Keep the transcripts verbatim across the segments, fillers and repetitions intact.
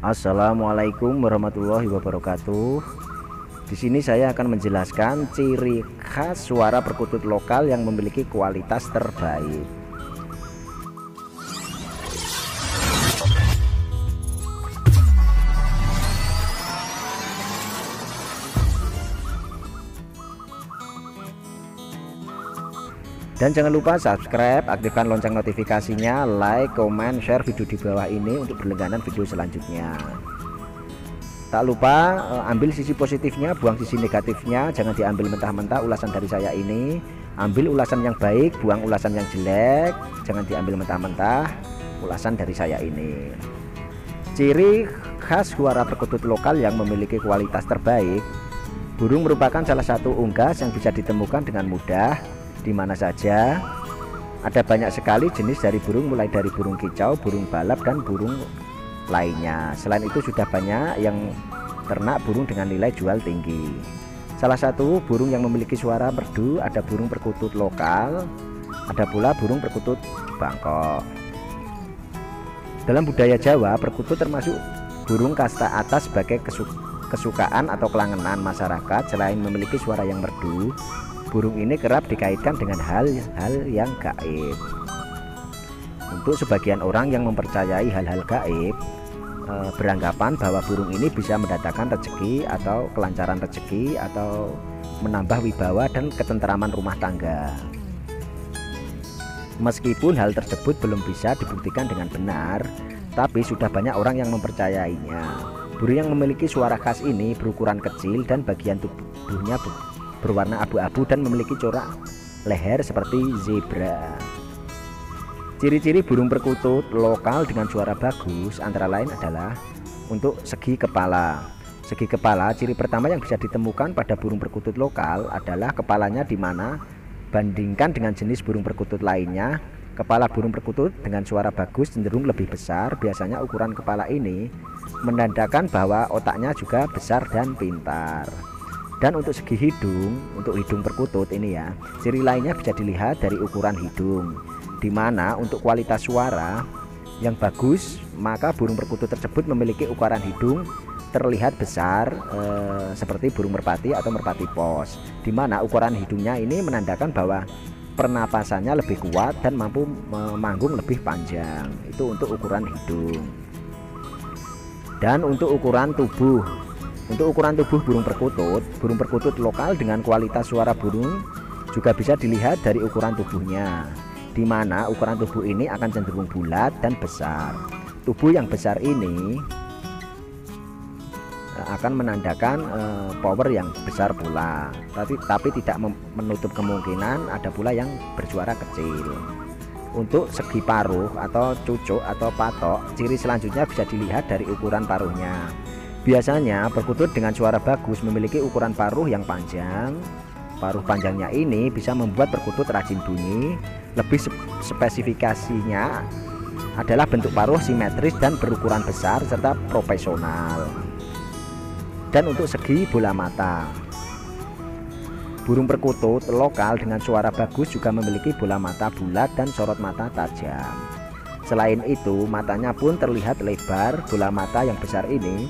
Assalamualaikum warahmatullahi wabarakatuh. Di sini saya akan menjelaskan ciri khas suara perkutut lokal yang memiliki kualitas terbaik. Dan jangan lupa subscribe, aktifkan lonceng notifikasinya, like, comment, share video di bawah ini untuk berlangganan video selanjutnya. Tak lupa ambil sisi positifnya, buang sisi negatifnya. Jangan diambil mentah-mentah ulasan dari saya ini. Ambil ulasan yang baik, buang ulasan yang jelek. Jangan diambil mentah-mentah ulasan dari saya ini. Ciri khas suara perkutut lokal yang memiliki kualitas terbaik. Burung merupakan salah satu unggas yang bisa ditemukan dengan mudah di mana saja. Ada banyak sekali jenis dari burung, mulai dari burung kicau, burung balap, dan burung lainnya. Selain itu sudah banyak yang ternak burung dengan nilai jual tinggi. Salah satu burung yang memiliki suara merdu ada burung perkutut lokal, ada pula burung perkutut Bangkok. Dalam budaya Jawa, perkutut termasuk burung kasta atas sebagai kesukaan atau kelangenan masyarakat. Selain memiliki suara yang merdu, burung ini kerap dikaitkan dengan hal-hal yang gaib. Untuk sebagian orang yang mempercayai hal-hal gaib, e, beranggapan bahwa burung ini bisa mendatangkan rezeki atau kelancaran rezeki atau menambah wibawa dan ketentraman rumah tangga. Meskipun hal tersebut belum bisa dibuktikan dengan benar, tapi sudah banyak orang yang mempercayainya. Burung yang memiliki suara khas ini berukuran kecil dan bagian tubuhnya berwarna abu-abu dan memiliki corak leher seperti zebra. Ciri-ciri burung perkutut lokal dengan suara bagus antara lain adalah untuk segi kepala. Segi kepala, ciri pertama yang bisa ditemukan pada burung perkutut lokal adalah kepalanya, di mana bandingkan dengan jenis burung perkutut lainnya, kepala burung perkutut dengan suara bagus cenderung lebih besar. Biasanya ukuran kepala ini menandakan bahwa otaknya juga besar dan pintar. Dan untuk segi hidung, untuk hidung perkutut ini ya, ciri lainnya bisa dilihat dari ukuran hidung, di mana untuk kualitas suara yang bagus, maka burung perkutut tersebut memiliki ukuran hidung terlihat besar, eh, seperti burung merpati atau merpati pos, di mana ukuran hidungnya ini menandakan bahwa pernapasannya lebih kuat dan mampu memanggung lebih panjang. Itu untuk ukuran hidung. Dan untuk ukuran tubuh, Untuk ukuran tubuh burung perkutut, burung perkutut lokal dengan kualitas suara burung juga bisa dilihat dari ukuran tubuhnya, di mana ukuran tubuh ini akan cenderung bulat dan besar. Tubuh yang besar ini akan menandakan uh, power yang besar pula, tapi, tapi tidak menutup kemungkinan ada pula yang bersuara kecil. Untuk segi paruh atau cucuk atau patok, ciri selanjutnya bisa dilihat dari ukuran paruhnya. Biasanya perkutut dengan suara bagus memiliki ukuran paruh yang panjang. Paruh panjangnya ini bisa membuat perkutut rajin bunyi. Lebih spesifikasinya adalah bentuk paruh simetris dan berukuran besar serta profesional. Dan untuk segi bola mata, burung perkutut lokal dengan suara bagus juga memiliki bola mata bulat dan sorot mata tajam. Selain itu, matanya pun terlihat lebar. Bola mata yang besar ini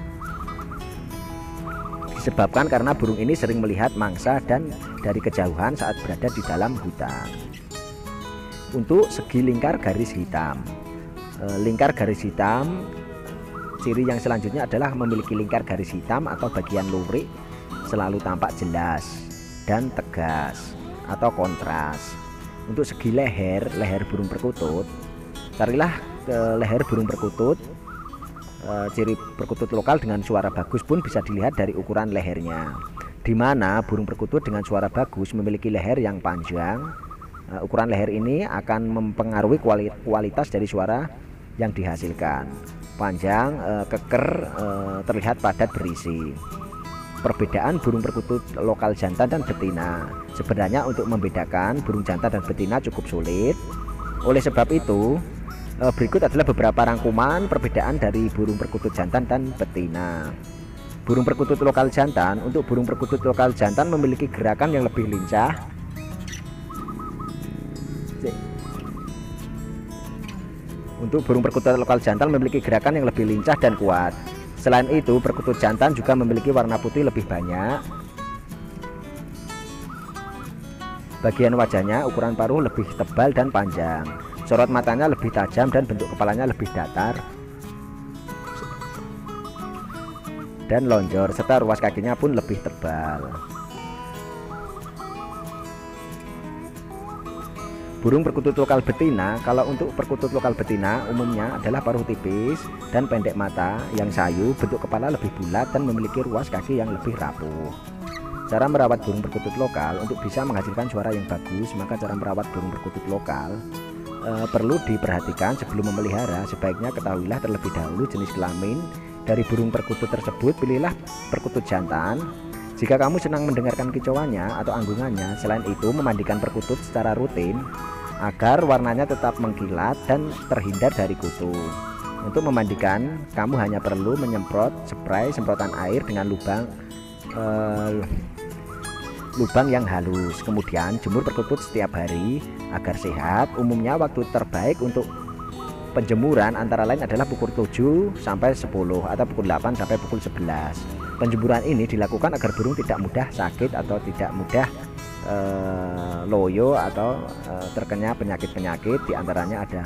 disebabkan karena burung ini sering melihat mangsa dan dari kejauhan saat berada di dalam hutan. Untuk segi lingkar garis hitam, e, lingkar garis hitam, ciri yang selanjutnya adalah memiliki lingkar garis hitam atau bagian lurik selalu tampak jelas dan tegas atau kontras. Untuk segi leher, leher burung perkutut, carilah ke leher burung perkutut. E, ciri perkutut lokal dengan suara bagus pun bisa dilihat dari ukuran lehernya, di mana burung perkutut dengan suara bagus memiliki leher yang panjang. E, ukuran leher ini akan mempengaruhi kualitas dari suara yang dihasilkan. Panjang, e, keker, e, terlihat padat berisi. Perbedaan burung perkutut lokal jantan dan betina, sebenarnya untuk membedakan burung jantan dan betina cukup sulit. Oleh sebab itu, berikut adalah beberapa rangkuman perbedaan dari burung perkutut jantan dan betina. Burung perkutut lokal jantan, untuk burung perkutut lokal jantan memiliki gerakan yang lebih lincah. Untuk burung perkutut lokal jantan memiliki gerakan yang lebih lincah dan kuat. Selain itu, perkutut jantan juga memiliki warna putih lebih banyak. Bagian wajahnya ukuran paruh lebih tebal dan panjang. Sorot matanya lebih tajam dan bentuk kepalanya lebih datar dan lonjor, serta ruas kakinya pun lebih tebal. Burung perkutut lokal betina, kalau untuk perkutut lokal betina umumnya adalah paruh tipis dan pendek mata yang sayu, bentuk kepala lebih bulat dan memiliki ruas kaki yang lebih rapuh. Cara merawat burung perkutut lokal untuk bisa menghasilkan suara yang bagus, maka cara merawat burung perkutut lokal e, perlu diperhatikan sebelum memelihara. Sebaiknya ketahuilah terlebih dahulu jenis kelamin dari burung perkutut tersebut. Pilihlah perkutut jantan jika kamu senang mendengarkan kicauannya atau anggungannya. Selain itu, memandikan perkutut secara rutin agar warnanya tetap mengkilat dan terhindar dari kutu. Untuk memandikan, kamu hanya perlu menyemprot spray semprotan air dengan lubang eh, lubang yang halus. Kemudian jemur perkutut setiap hari agar sehat. Umumnya waktu terbaik untuk penjemuran antara lain adalah pukul tujuh sampai sepuluh atau pukul delapan sampai pukul sebelas. Penjemuran ini dilakukan agar burung tidak mudah sakit atau tidak mudah eh, loyo atau eh, terkena penyakit-penyakit. Diantaranya ada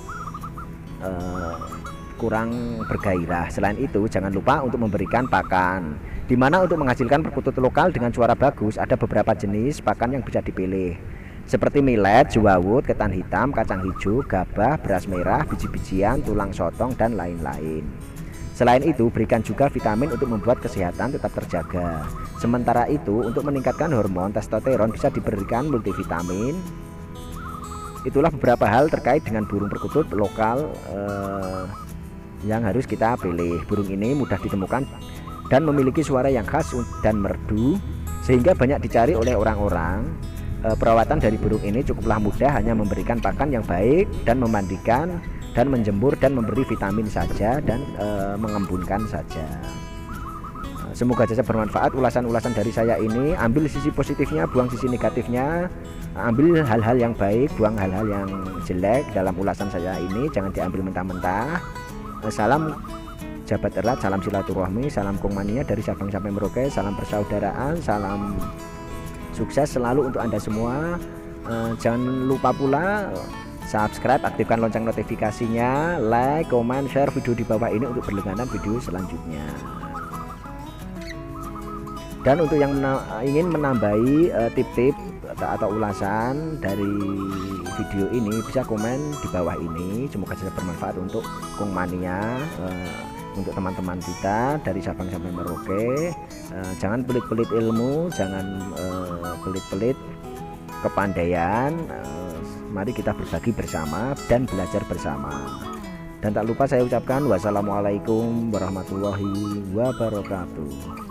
eh, kurang bergairah. Selain itu, jangan lupa untuk memberikan pakan, dimana untuk menghasilkan perkutut lokal dengan suara bagus ada beberapa jenis pakan yang bisa dipilih, seperti millet, jewawut, ketan hitam, kacang hijau, gabah, beras merah, biji-bijian, tulang sotong, dan lain-lain. Selain itu, berikan juga vitamin untuk membuat kesehatan tetap terjaga. Sementara itu, untuk meningkatkan hormon testosteron bisa diberikan multivitamin. Itulah beberapa hal terkait dengan burung perkutut lokal eh, yang harus kita pilih. Burung ini mudah ditemukan dan memiliki suara yang khas dan merdu, sehingga banyak dicari oleh orang-orang. E, perawatan dari burung ini cukuplah mudah, hanya memberikan pakan yang baik dan memandikan dan menjemur dan memberi vitamin saja dan e, mengembunkan saja. Semoga saja bermanfaat ulasan-ulasan dari saya ini. Ambil sisi positifnya, buang sisi negatifnya. Ambil hal-hal yang baik, buang hal-hal yang jelek dalam ulasan saya ini. Jangan diambil mentah-mentah. e, Salam jabat erat, salam silaturahmi, salam kongmania dari Sabang sampai Merauke, salam persaudaraan, salam sukses selalu untuk Anda semua. Uh, jangan lupa pula subscribe, aktifkan lonceng notifikasinya, like, comment, share video di bawah ini untuk berlangganan video selanjutnya. Dan untuk yang mena ingin menambahi tip-tip uh, atau, atau ulasan dari video ini, bisa komen di bawah ini. Semoga saja bermanfaat untuk kongmania, uh, untuk teman-teman kita dari Sabang sampai Merauke. Uh, jangan pelit-pelit ilmu, jangan pelit-pelit uh, kepandaian. Uh, mari kita berbagi bersama dan belajar bersama. Dan tak lupa saya ucapkan wassalamualaikum warahmatullahi wabarakatuh.